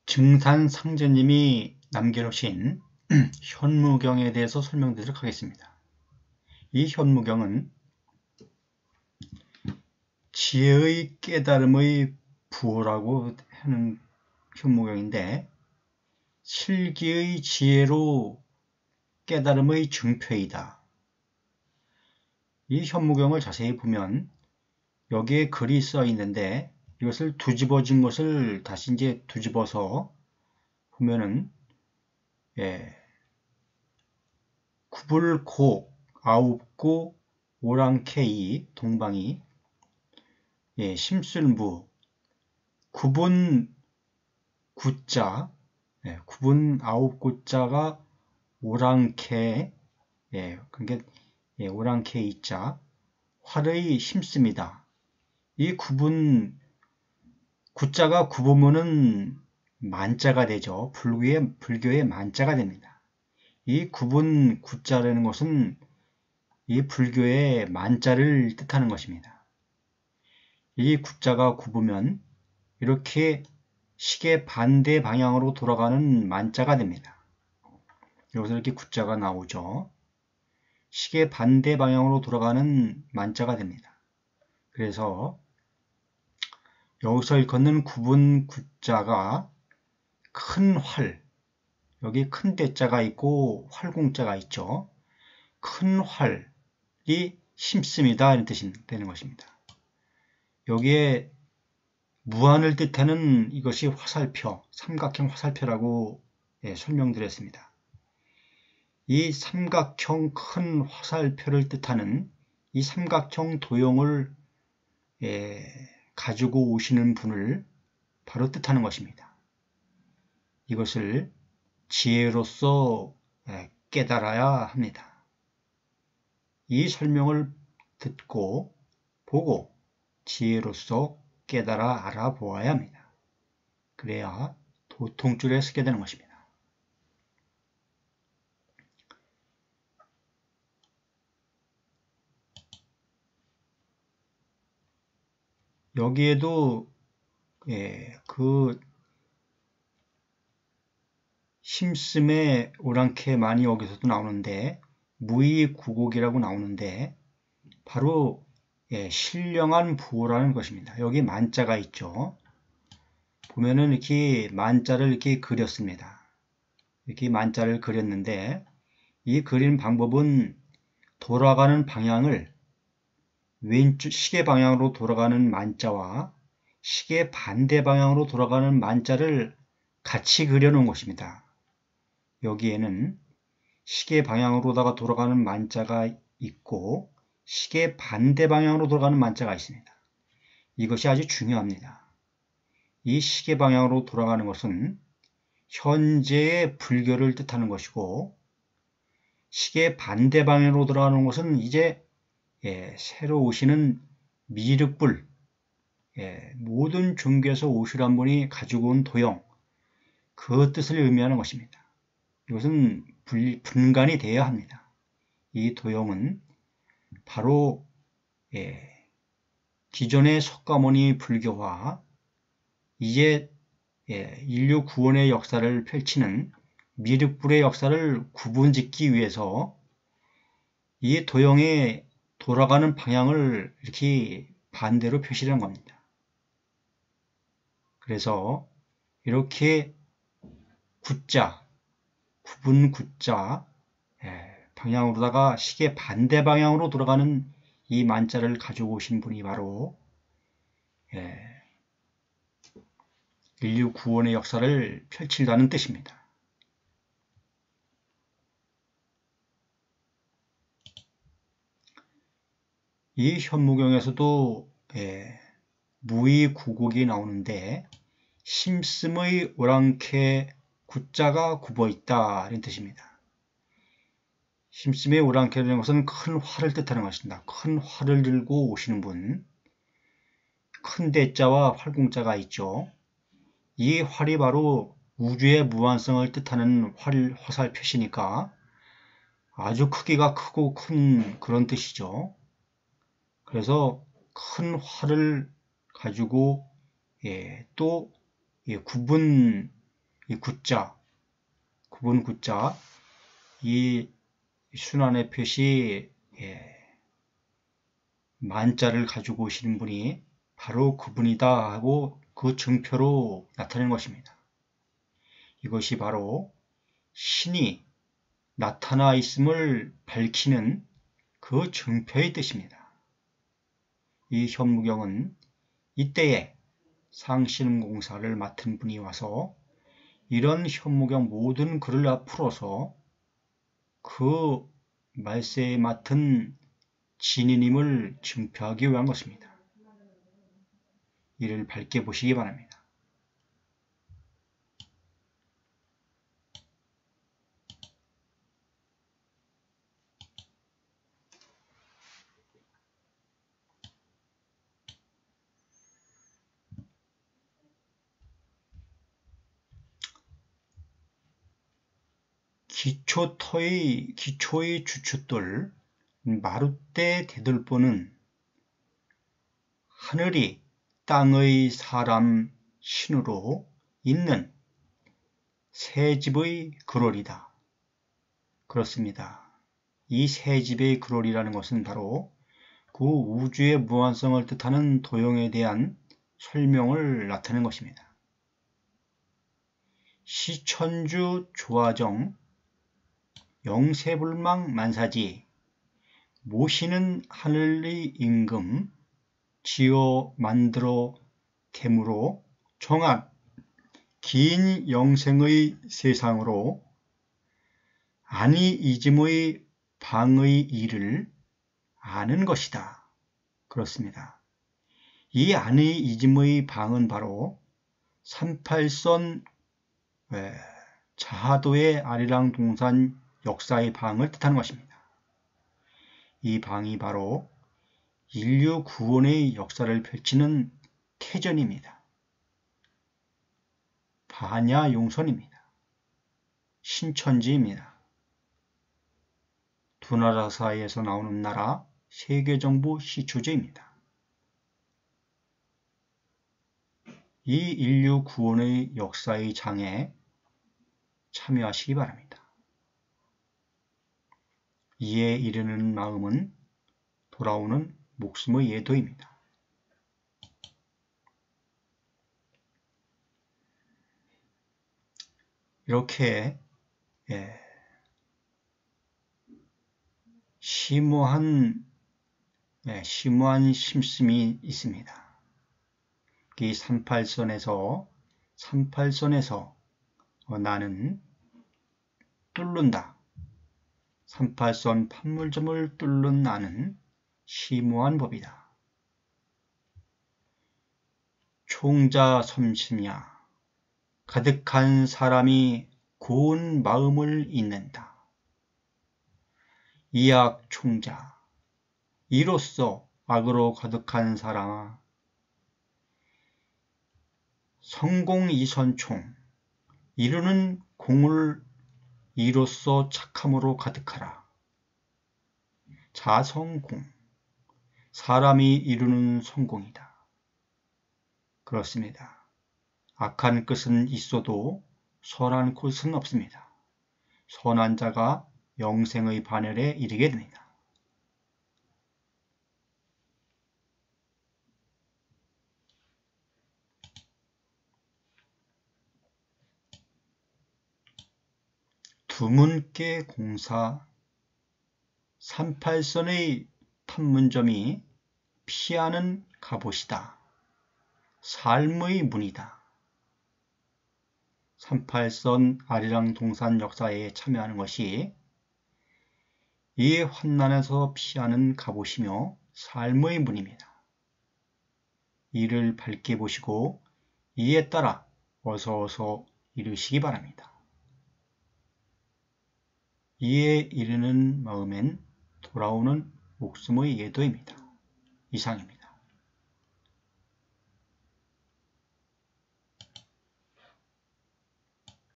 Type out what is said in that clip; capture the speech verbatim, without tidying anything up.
증산상제님이 남겨놓으신 현무경에 대해서 설명드리도록 하겠습니다. 이 현무경은 지혜의 깨달음의 부호라고 하는 현무경인데, 실기의 지혜로 깨달음의 증표이다. 이 현무경을 자세히 보면 여기에 글이 써 있는데, 이것을 뒤집어진 것을 다시 이제 뒤집어서 보면은, 예, 구불고, 아홉고, 오랑캐이, 동방이, 예, 심술무, 구분 구자, 예, 구분 아홉고자가 오랑캐, 예, 그러니까 예, 오랑캐이자, 활의 심습니다. 이 구분 구자가 구분문은 만자가 되죠. 불교의, 불교의 만자가 됩니다. 이 구분 구자라는 것은 이 불교의 만자를 뜻하는 것입니다. 이 구자가 굽으면 이렇게 시계 반대 방향으로 돌아가는 만자가 됩니다. 여기서 이렇게 구자가 나오죠. 시계 반대 방향으로 돌아가는 만자가 됩니다. 그래서 여기서 일컫는 구분 구자가 큰 활, 여기 큰 대자가 있고 활공자가 있죠. 큰 활이 심습니다. 이런 뜻이 되는 것입니다. 여기에 무한을 뜻하는 이것이 화살표, 삼각형 화살표라고 예, 설명드렸습니다. 이 삼각형 큰 화살표를 뜻하는 이 삼각형 도형을 예, 가지고 오시는 분을 바로 뜻하는 것입니다. 이것을 지혜로서 예, 깨달아야 합니다. 이 설명을 듣고 보고 지혜로서 깨달아 알아보아야 합니다. 그래야 도통줄에 서게 되는 것입니다. 여기에도 예, 그 심씀의 오랑캐 많이 여기서도 나오는데 무의구곡이라고 나오는데 바로 예, 신령한 부호라는 것입니다. 여기 만자가 있죠. 보면은 이렇게 만자를 이렇게 그렸습니다. 이렇게 만자를 그렸는데 이 그린 방법은 돌아가는 방향을 왼쪽 시계 방향으로 돌아가는 만자와 시계 반대 방향으로 돌아가는 만자를 같이 그려놓은 것입니다. 여기에는 시계 방향으로다가 돌아가는 만자가 있고 시계 반대 방향으로 돌아가는 만자가 있습니다. 이것이 아주 중요합니다. 이 시계 방향으로 돌아가는 것은 현재의 불교를 뜻하는 것이고 시계 반대 방향으로 돌아가는 것은 이제 예, 새로 오시는 미륵불, 예, 모든 종교에서 오시란 분이 가지고 온 도형, 그 뜻을 의미하는 것입니다. 이것은 분, 분간이 되어야 합니다. 이 도형은 바로 예, 기존의 석가모니 불교와 이제 예, 인류 구원의 역사를 펼치는 미륵불의 역사를 구분짓기 위해서 이 도형의 돌아가는 방향을 이렇게 반대로 표시하는 겁니다. 그래서 이렇게 구자, 구분 구자 예, 방향으로다가 시계 반대 방향으로 돌아가는 이 만자를 가지고 오신 분이 바로 예, 인류 구원의 역사를 펼친다는 뜻입니다. 이 현무경에서도 예, 무의구곡이 나오는데 심씀의 오랑캐 구자가 굽어있다 이런 뜻입니다. 심씀의 오랑캐라는 것은 큰 활을 뜻하는 것입니다. 큰 활을 들고 오시는 분, 큰 대자와 활공자가 있죠. 이 활이 바로 우주의 무한성을 뜻하는 활, 화살 표시니까 아주 크기가 크고 큰 그런 뜻이죠. 그래서 큰 활을 가지고 예, 또 예, 구분 이 구자, 구분 구자, 이 순환의 표시 예, 만자를 가지고 오시는 분이 바로 그분이다 하고 그 증표로 나타내는 것입니다. 이것이 바로 신이 나타나 있음을 밝히는 그 증표의 뜻입니다. 이 현무경은 이때에 상신공사를 맡은 분이 와서 이런 현무경 모든 글을 다 풀어서 그 말세에 맡은 진인임을 증표하기 위한 것입니다. 이를 밝게 보시기 바랍니다. 기초터의, 기초의 주춧돌 마룻대 대들보는 하늘이 땅의 사람 신으로 있는 새집의 그롤이다. 그렇습니다. 이 새집의 그롤이라는 것은 바로 그 우주의 무한성을 뜻하는 도형에 대한 설명을 나타내는 것입니다. 시천주 조화정 영세불망 만사지 모시는 하늘의 임금 지어 만들어 됨으로 정한 긴 영생의 세상으로 아니 이짐의 방의 일을 아는 것이다. 그렇습니다. 이 아니 이짐의 방은 바로 삼팔선 자하도의 아리랑동산 역사의 방을 뜻하는 것입니다. 이 방이 바로 인류 구원의 역사를 펼치는 태전입니다. 반야용선입니다. 신천지입니다. 두 나라 사이에서 나오는 나라 세계정부 시초제입니다. 이 인류 구원의 역사의 장에 참여하시기 바랍니다. 이에 이르는 마음은 돌아오는 목숨의 예도입니다. 이렇게 예, 심오한 예, 심오한 심씀이 있습니다. 이 삼팔선에서 삼팔선에서 어, 나는 뚫는다. 삼팔선 판물점을 뚫는 나는 심오한 법이다. 총자 섬심야 가득한 사람이 고운 마음을 잇는다. 이악 총자 이로써 악으로 가득한 사람아 성공이선총 이루는 공을 이로써 착함으로 가득하라. 자성공 사람이 이루는 성공이다. 그렇습니다. 악한 끝은 있어도 선한 끝은 없습니다. 선한 자가 영생의 반열에 이르게 됩니다. 두문계 공사 삼팔선의 판문점이 피하는 갑옷이다. 삶의 문이다. 삼팔선 아리랑동산 역사에 참여하는 것이 이 환난에서 피하는 갑옷이며 삶의 문입니다. 이를 밝게 보시고 이에 따라 어서 어서 이루시기 바랍니다. 이에 이르는 마음엔 돌아오는 목숨의 예도입니다. 이상입니다.